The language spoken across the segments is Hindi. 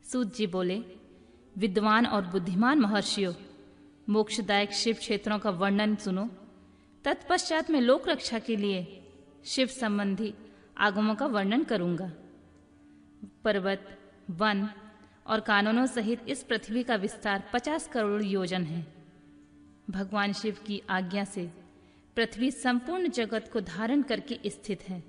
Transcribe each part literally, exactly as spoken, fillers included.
सूत जी बोले, विद्वान और बुद्धिमान महर्षियों, मोक्षदायक शिव क्षेत्रों का वर्णन सुनो। तत्पश्चात में लोक रक्षा के लिए शिव संबंधी आगमों का वर्णन करूंगा। पर्वत, वन और कानूनों सहित इस पृथ्वी का विस्तार पचास करोड़ योजन है। भगवान शिव की आज्ञा से पृथ्वी संपूर्ण जगत को धारण करके स्थित है।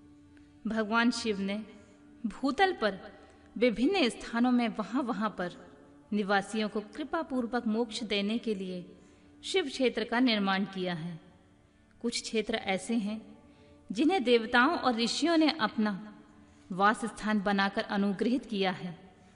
भगवान शिव ने भूतल पर विभिन्न स्थानों में वहां वहां पर निवासियों को कृपा पूर्वक मोक्ष देने के लिए शिव क्षेत्र का निर्माण किया है। कुछ क्षेत्र ऐसे हैं जिन्हें देवताओं और ऋषियों ने अपना वास स्थान बनाकर अनुग्रहित किया है,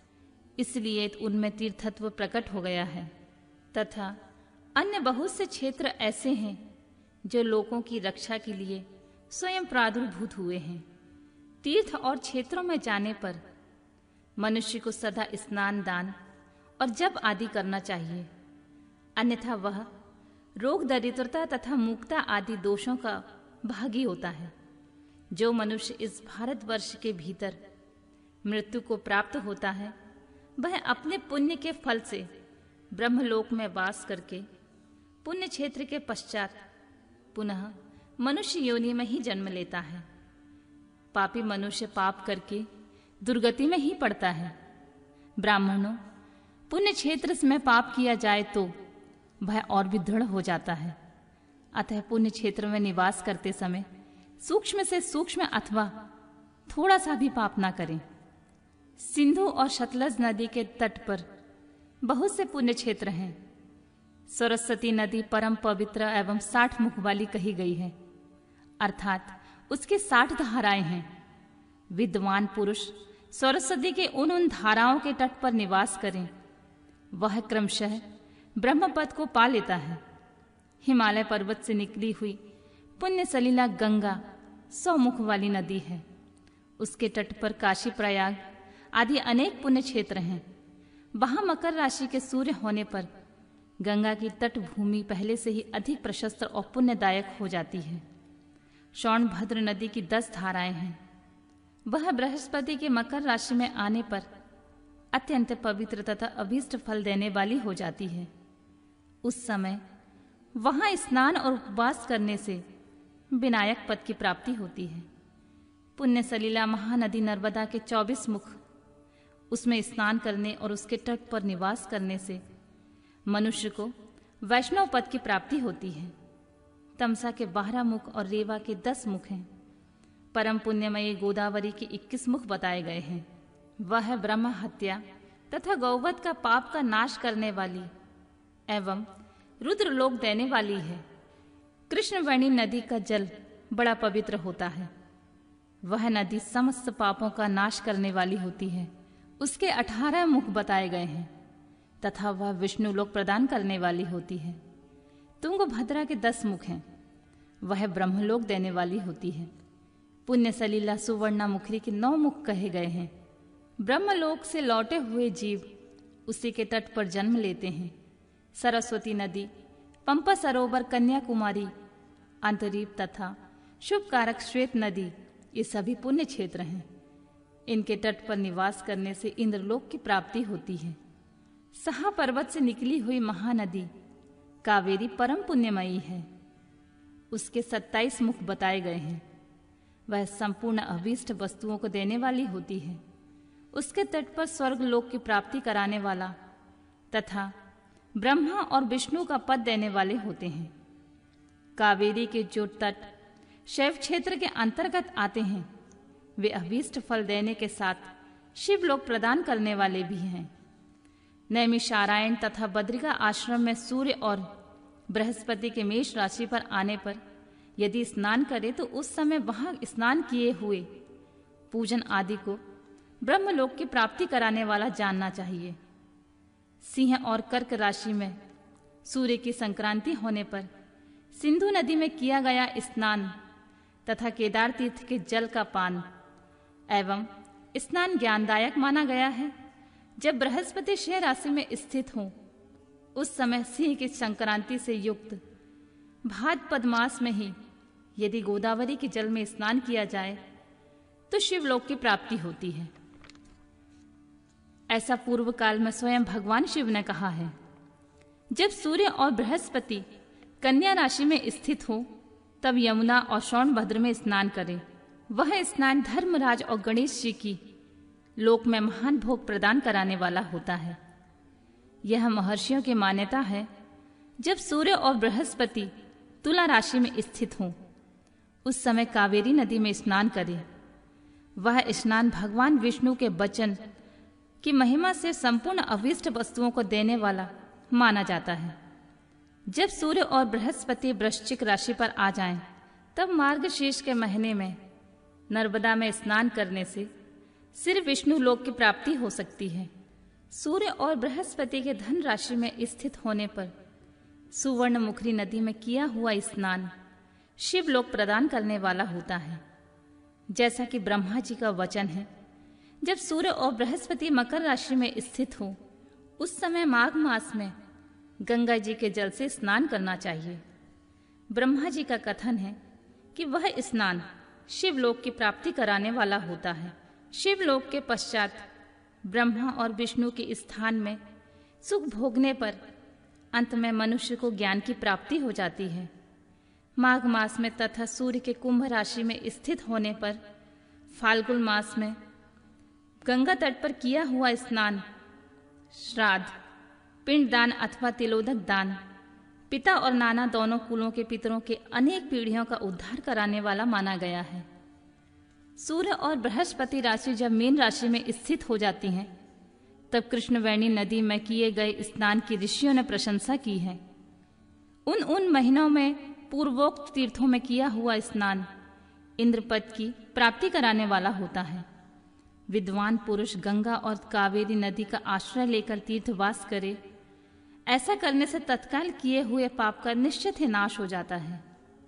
इसलिए उनमें तीर्थत्व प्रकट हो गया है। तथा अन्य बहुत से क्षेत्र ऐसे हैं जो लोगों की रक्षा के लिए स्वयं प्रादुर्भूत हुए हैं। तीर्थ और क्षेत्रों में जाने पर मनुष्य को सदा स्नान, दान और जप आदि करना चाहिए, अन्यथा वह रोग, दरिद्रता तथा मूकता आदि दोषों का भागी होता है। जो मनुष्य इस भारतवर्ष के भीतर मृत्यु को प्राप्त होता है, वह अपने पुण्य के फल से ब्रह्मलोक में वास करके पुण्य क्षेत्र के पश्चात पुनः मनुष्य योनि में ही जन्म लेता है। पापी मनुष्य पाप करके दुर्गति में ही पड़ता है। ब्राह्मणों, पुण्य क्षेत्र में पाप किया जाए तो वह और भी दृढ़ हो जाता है। अतः पुण्य क्षेत्र में निवास करते समय सूक्ष्म से सूक्ष्म अथवा थोड़ा सा भी पाप ना करें। सिंधु और सतलज नदी के तट पर बहुत से पुण्य क्षेत्र हैं। सरस्वती नदी परम पवित्र एवं साठ मुख वाली कही गई है, अर्थात उसके साठ धाराएं हैं। विद्वान पुरुष सरस्वती के उन उन धाराओं के तट पर निवास करें, वह क्रमशः ब्रह्मपद को पा लेता है। हिमालय पर्वत से निकली हुई पुण्य सलीला गंगा सौ मुख वाली नदी है। उसके तट पर काशी, प्रयाग आदि अनेक पुण्य क्षेत्र हैं। वहां मकर राशि के सूर्य होने पर गंगा की तट भूमि पहले से ही अधिक प्रशस्त और पुण्यदायक हो जाती है। सोनभद्र नदी की दस धाराएं हैं। वह बृहस्पति के मकर राशि में आने पर अत्यंत पवित्र तथा अभीष्ट फल देने वाली हो जाती है। उस समय वहां स्नान और उपवास करने से विनायक पद की प्राप्ति होती है। पुण्य सलीला महानदी नर्मदा के चौबीस मुख, उसमें स्नान करने और उसके तट पर निवास करने से मनुष्य को वैष्णव पद की प्राप्ति होती है। तमसा के बारह मुख और रेवा के दस मुख हैं। परम पुण्यमयी गोदावरी के इक्कीस मुख बताए गए हैं। वह ब्रह्म हत्या तथा गौवध का पाप का नाश करने वाली एवं रुद्रलोक देने वाली है। कृष्णवेणी नदी का जल बड़ा पवित्र होता है। वह नदी समस्त पापों का नाश करने वाली होती है। उसके अठारह मुख बताए गए हैं तथा वह विष्णु लोक प्रदान करने वाली होती है। तुंगभद्रा के दस मुख हैं। वह ब्रह्मलोक देने वाली होती है। पुण्य सलीला सुवर्णा मुखरी के नौ मुख कहे गए हैं। ब्रह्मलोक से लौटे हुए जीव उसी के तट पर जन्म लेते हैं। सरस्वती नदी, पंपा सरोवर, कन्याकुमारी, अंतरीप तथा शुभ कारक श्वेत नदी, ये सभी पुण्य क्षेत्र हैं। इनके तट पर निवास करने से इंद्रलोक की प्राप्ति होती है। सहा पर्वत से निकली हुई महानदी कावेरी परम पुण्यमयी है। उसके सत्ताईस मुख बताए गए हैं। वह संपूर्ण अभीष्ट वस्तुओं को देने वाली होती है। उसके तट पर स्वर्ग लोक की प्राप्ति कराने वाला तथा ब्रह्मा और विष्णु का पद देने वाले होते हैं। कावेरी के जो तट शैव क्षेत्र के अंतर्गत आते हैं, वे अभीष्ट फल देने के साथ शिवलोक प्रदान करने वाले भी हैं। नैमिषारण्य तथा बद्रिका आश्रम में सूर्य और बृहस्पति के मेष राशि पर आने पर यदि स्नान करे तो उस समय वहां स्नान किए हुए पूजन आदि को ब्रह्मलोक की प्राप्ति कराने वाला जानना चाहिए। सिंह और कर्क राशि में सूर्य की संक्रांति होने पर सिंधु नदी में किया गया स्नान तथा केदार तीर्थ के जल का पान एवं स्नान ज्ञानदायक माना गया है। जब बृहस्पति शेष राशि में स्थित हो उस समय सिंह की संक्रांति से युक्त भाद्रपद मास में ही यदि गोदावरी के जल में स्नान किया जाए तो शिवलोक की प्राप्ति होती है। ऐसा पूर्व काल में स्वयं भगवान शिव ने कहा है। जब सूर्य और बृहस्पति कन्या राशि में स्थित हो तब यमुना और सोनभद्र में स्नान करें। वह स्नान धर्मराज और गणेश जी की लोक में महान भोग प्रदान कराने वाला होता है। यह महर्षियों की मान्यता है। जब सूर्य और बृहस्पति तुला राशि में स्थित हों उस समय कावेरी नदी में स्नान करें। वह स्नान भगवान विष्णु के वचन की महिमा से संपूर्ण अभीष्ट वस्तुओं को देने वाला माना जाता है। जब सूर्य और बृहस्पति वृश्चिक राशि पर आ जाएं, तब मार्गशीर्ष के महीने में नर्मदा में स्नान करने से सिर्फ विष्णु लोक की प्राप्ति हो सकती है। सूर्य और बृहस्पति के धन राशि में स्थित होने पर सुवर्णमुखी नदी में किया हुआ स्नान शिव लोक प्रदान करने वाला होता है। जैसा कि ब्रह्मा जी का वचन है, जब सूर्य और बृहस्पति मकर राशि में स्थित हो उस समय माघ मास में गंगा जी के जल से स्नान करना चाहिए। ब्रह्मा जी का कथन है कि वह स्नान शिवलोक की प्राप्ति कराने वाला होता है। शिवलोक के पश्चात ब्रह्मा और विष्णु के स्थान में सुख भोगने पर अंत में मनुष्य को ज्ञान की प्राप्ति हो जाती है। माघ मास में तथा सूर्य के कुंभ राशि में स्थित होने पर फाल्गुन मास में गंगा तट पर किया हुआ स्नान श्राद्ध, पिंडदान अथवा तिलोदक दान पिता और नाना दोनों कुलों के पितरों के अनेक पीढ़ियों का उद्धार कराने वाला माना गया है। सूर्य और बृहस्पति राशि जब मीन राशि में स्थित हो जाती हैं, तब कृष्णवेणी नदी में किए गए स्नान की ऋषियों ने प्रशंसा की है। उन उन महीनों में पूर्वोक्त तीर्थों में किया हुआ स्नान इंद्रपद की प्राप्ति कराने वाला होता है। विद्वान पुरुष गंगा और कावेरी नदी का आश्रय लेकर तीर्थवास करे। ऐसा करने से तत्काल किए हुए पाप का निश्चित ही नाश हो जाता है।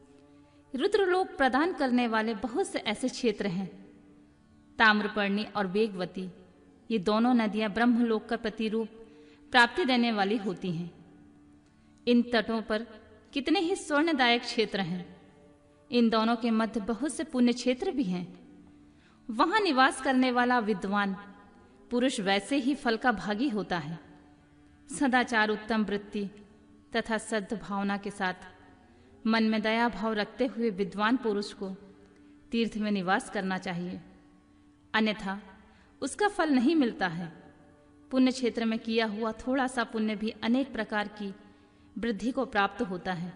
रुद्रलोक प्रदान करने वाले बहुत से ऐसे क्षेत्र हैं। ताम्रपर्णी और वेगवती, ये दोनों नदियां ब्रह्मलोक का प्रतिरूप प्राप्ति देने वाली होती हैं। इन तटों पर कितने ही स्वर्णदायक क्षेत्र हैं। इन दोनों के मध्य बहुत से पुण्य क्षेत्र भी हैं। वहां निवास करने वाला विद्वान पुरुष वैसे ही फल का भागी होता है। सदाचार, उत्तम वृत्ति तथा सद्भावना के साथ मन में दया भाव रखते हुए विद्वान पुरुष को तीर्थ में निवास करना चाहिए, अन्यथा उसका फल नहीं मिलता है। पुण्य क्षेत्र में किया हुआ थोड़ा सा पुण्य भी अनेक प्रकार की वृद्धि को प्राप्त होता है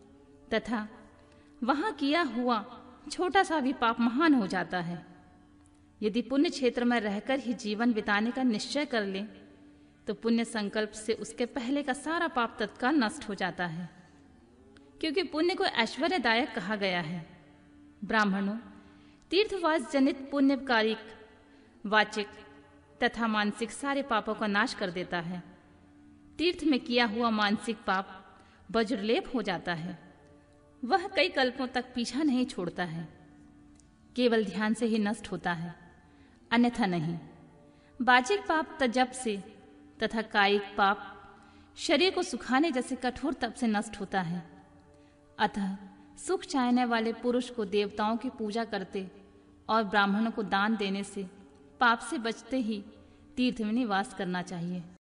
तथा वहां किया हुआ छोटा सा भी पाप महान हो जाता है। यदि पुण्य क्षेत्र में रहकर ही जीवन बिताने का निश्चय कर ले तो पुण्य संकल्प से उसके पहले का सारा पाप तत्काल नष्ट हो जाता है, क्योंकि पुण्य को ऐश्वर्यदायक कहा गया है। ब्राह्मणों, तीर्थवास जनित पुण्य कारिक, वाचिक तथा मानसिक सारे पापों का नाश कर देता है। तीर्थ में किया हुआ मानसिक पाप वज्रलेप हो जाता है। वह कई कल्पों तक पीछा नहीं छोड़ता है, केवल ध्यान से ही नष्ट होता है, अन्यथा नहीं। बाचिक पाप तजब से तथा कायिक पाप शरीर को सुखाने जैसे कठोर तप से नष्ट होता है। अतः सुख चाहने वाले पुरुष को देवताओं की पूजा करते और ब्राह्मणों को दान देने से पाप से बचते ही तीर्थ में निवास करना चाहिए।